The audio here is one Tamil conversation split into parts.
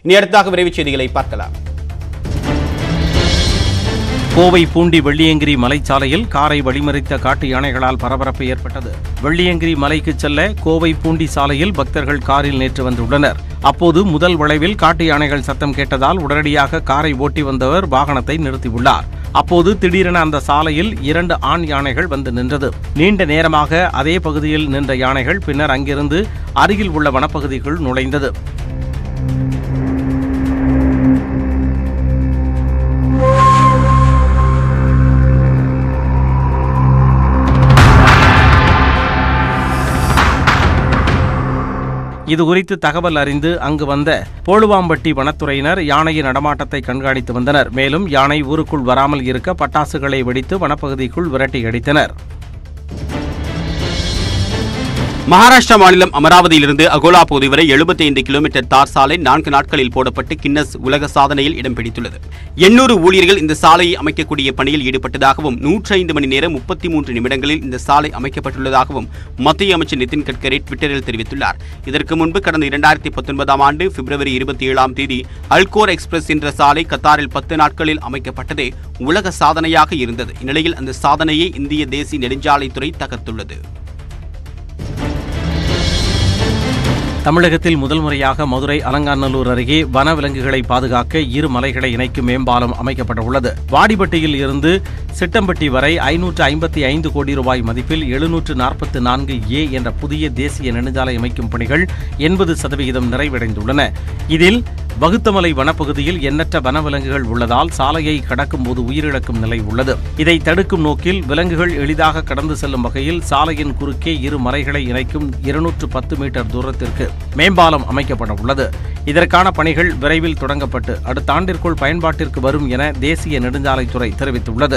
இனி அடுத்ததாக விரைவுச் செய்திகளை பார்க்கலாம். கோவை பூண்டி வெள்ளியங்கிரி மலைச்சாலையில் காரை வழிமறித்த காட்டு யானைகளால் பரபரப்பு ஏற்பட்டது. வெள்ளியங்கிரி மலைக்கு செல்ல கோவை பூண்டி சாலையில் பக்தர்கள் காரில் நேற்று வந்துள்ளனர். அப்போது முதல் வளைவில் காட்டு யானைகள் சத்தம் கேட்டதால் உடனடியாக காரை ஓட்டி வந்தவர் வாகனத்தை நிறுத்தியுள்ளார். அப்போது திடீரென அந்த சாலையில் 2 ஆண் யானைகள் வந்து நின்றது. நீண்ட நேரமாக அதே பகுதியில் நின்ற யானைகள் பின்னர் அங்கிருந்து அருகில் உள்ள வனப்பகுதிக்குள் நுழைந்தது. இதுகுறித்து தகவல் அறிந்து அங்கு வந்த போழுவாம்பட்டி வனத்துறையினர் யானையின் நடமாட்டத்தை கண்காணித்து வந்தனர். மேலும் யானை ஊருக்குள் வராமல் இருக்க பட்டாசுகளை வெடித்து வனப்பகுதிக்குள் விரட்டி அடித்தனர். மகாராஷ்டிரா மாநிலம் அமராவதியிலிருந்து அகோலா பகுதி வரை 75 கிலோமீட்டர் தார் சாலை 4 நாட்களில் போடப்பட்டு கின்னஸ் உலக சாதனையில் இடம் பிடித்துள்ளது. 800 ஊழியர்கள் இந்த சாலையை அமைக்கக்கூடிய பணியில் ஈடுபட்டதாகவும் 105 மணி நேரம் 33 நிமிடங்களில் இந்த சாலை அமைக்கப்பட்டுள்ளதாகவும் மத்திய அமைச்சர் நிதின் கட்கரி ட்விட்டரில் தெரிவித்துள்ளார். இதற்கு முன்பு கடந்த 2019ஆம் ஆண்டு பிப்ரவரி 27ஆம் தேதி அல்கோர் எக்ஸ்பிரஸ் என்ற சாலை கத்தாரில் 10 நாட்களில் அமைக்கப்பட்டதே உலக சாதனையாக இருந்தது. இந்நிலையில் அந்த சாதனையை இந்திய தேசிய நெடுஞ்சாலைத்துறை தகர்த்துள்ளது. தமிழகத்தில் முதல் முறையாக மதுரை அலங்காநல்லூர் அருகே வனவிலங்குகளை பாதுகாக்க 2 மலைகளை இணைக்கும் மேம்பாலம் அமைக்கப்பட்டுள்ளது. வாடிப்பட்டியில் இருந்து சிட்டம்பட்டி வரை 555 கோடி ரூபாய் மதிப்பில் 744A என்ற புதிய தேசிய நெடுஞ்சாலை அமைக்கும் பணிகள் 80% நிறைவடைந்துள்ளன. இதில் வகுத்தமலை வனப்பகுதியில் எண்ணற்ற வனவிலங்குகள் உள்ளதால் சாலையை கடக்கும் போது உயிரிழக்கும் நிலை உள்ளது. இதை தடுக்கும் நோக்கில் விலங்குகள் எளிதாக கடந்து செல்லும் வகையில் சாலையின் குறுக்கே 2 மலைகளை இணைக்கும் 210 மீட்டர் தூரத்திற்கு மேம்பாலம் அமைக்கப்பட உள்ளது. இதற்கான பணிகள் விரைவில் தொடங்கப்பட்டு அடுத்த ஆண்டிற்குள் பயன்பாட்டிற்கு வரும் என தேசிய நெடுஞ்சாலைத்துறை தெரிவித்துள்ளது.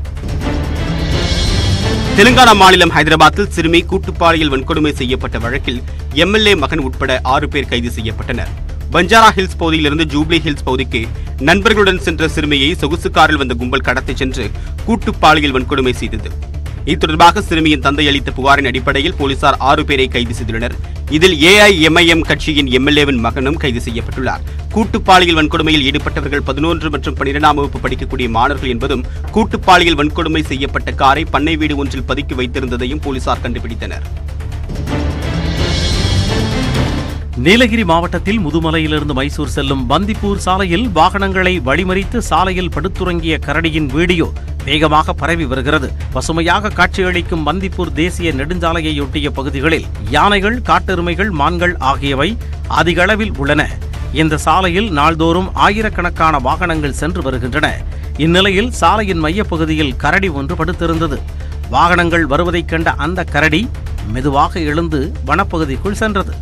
தெலுங்கானா மாநிலம் ஹைதராபாத்தில் சிறுமி கூட்டுப்பாலியல் வன்கொடுமை செய்யப்பட்ட வழக்கில் MLA மகன் உட்பட 6 பேர் கைது செய்யப்பட்டனர். பஞ்சாரா ஹில்ஸ் பகுதியிலிருந்து ஜூப்ளி ஹில்ஸ் பகுதிக்கு நண்பர்களுடன் சென்ற சிறுமியை சொகுசு காரில் வந்த கும்பல் கடத்திச் சென்று கூட்டுப்பாலியல் வன்கொடுமை செய்தது. இது தொடர்பாக சிறுமியின் தந்தை அளித்த புகாரின் அடிப்படையில் போலீசார் 6 பேரை கைது செய்துள்ளனர். இதில் AIMIM கட்சியின் MLAவின் மகனும் கைது செய்யப்பட்டுள்ளார். கூட்டுப்பாலியல் வன்கொடுமையில் ஈடுபட்டவர்கள் 11 மற்றும் 12ஆம் வகுப்பு படிக்கக்கூடிய மாணவர்கள் என்பதும் கூட்டுப்பாலியல் வன்கொடுமை செய்யப்பட்ட காரை பண்ணை வீடு ஒன்றில் பதுக்கி வைத்திருந்ததையும் போலீசார் கண்டுபிடித்தனர். நீலகிரி மாவட்டத்தில் முதுமலையிலிருந்து மைசூர் செல்லும் பந்திப்பூர் சாலையில் வாகனங்களை வழிமறித்து சாலையில் படுத்துறங்கிய கரடியின் வீடியோ வேகமாக பரவி வருகிறது. பசுமையாக காட்சியளிக்கும் பந்திப்பூர் தேசிய நெடுஞ்சாலையொட்டிய பகுதிகளில் யானைகள், காட்டெருமைகள், மான்கள் ஆகியவை அதிக அளவில் உள்ளன. இந்த சாலையில் நாள்தோறும் ஆயிரக்கணக்கான வாகனங்கள் சென்று வருகின்றன. இந்நிலையில் சாலையின் மையப்பகுதியில் கரடி ஒன்று படுத்திருந்தது. வாகனங்கள் வருவதைக் கண்ட அந்த கரடி மெதுவாக எழுந்து வனப்பகுதிக்குள் சென்றது.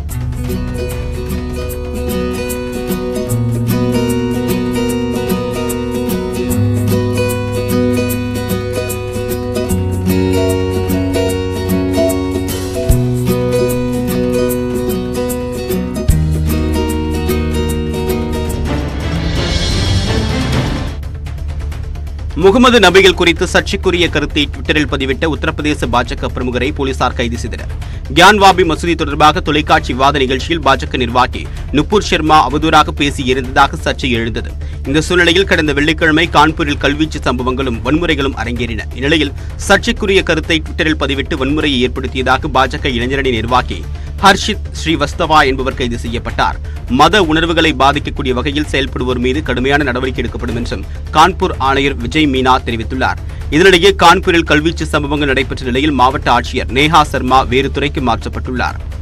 முகமது நபிகள் குறித்து சர்ச்சைக்குரிய கருத்தை ட்விட்டரில் பதிவிட்ட உத்தரப்பிரதேச பாஜக பிரமுகரை போலீசார் கைது செய்தனர். கியான்வாபி மசூதி தொடர்பாக தொலைக்காட்சி விவாத நிகழ்ச்சியில் பாஜக நிர்வாகி நுபுர் சர்மா அவதூறாக பேசியிருந்ததாக சர்ச்சை எழுந்தது. இந்த சூழ்நிலையில் கடந்த வெள்ளிக்கிழமை கான்பூரில் கல்வீச்சு சம்பவங்களும் வன்முறைகளும் அரங்கேறின. இந்நிலையில் சர்ச்சைக்குரிய கருத்தை ட்விட்டரில் பதிவிட்டு வன்முறையை ஏற்படுத்தியதாக பாஜக இளைஞரணி நிர்வாகி ஹர்ஷித் ஸ்ரீவஸ்தவா என்பவர் கைது செய்யப்பட்டார். மத உணர்வுகளை பாதிக்கக்கூடிய வகையில் செயல்படுவோர் மீது கடுமையான நடவடிக்கை எடுக்கப்படும் என்றும் கான்பூர் ஆணையர் விஜய் மீனா தெரிவித்துள்ளார். இதனிடையே கான்பூரில் கல்வீச்சு சம்பவங்கள் நடைபெற்ற நிலையில் மாவட்ட ஆட்சியர் நேஹா சர்மா வேறு துறைக்கு மாற்றப்பட்டுள்ளார்.